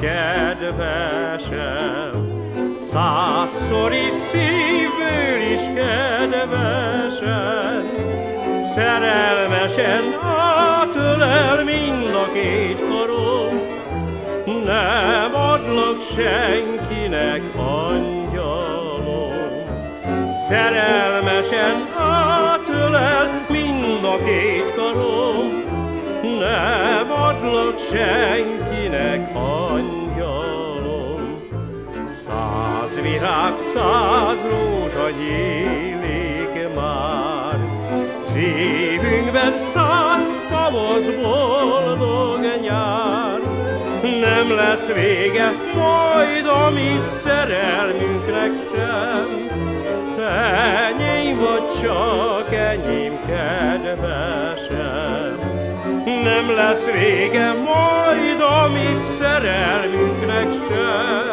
kedvesem, százszor is szívből is kedvesen, szerelmesen átölel mind a két karom. Nem adlak senkinek, angyalom, szerelmesen átölel mind a két karom. Nem adlak senkinek, angyalom, száz virág, száz rózsa nyílik már, szívünkben száz tavasz, boldog nyár. Nem lesz vége majd a mi szerelmünknek sem, enyém vagy csak enyém, kedvesem. Nem lesz vége majd a mi szerelmünknek sem,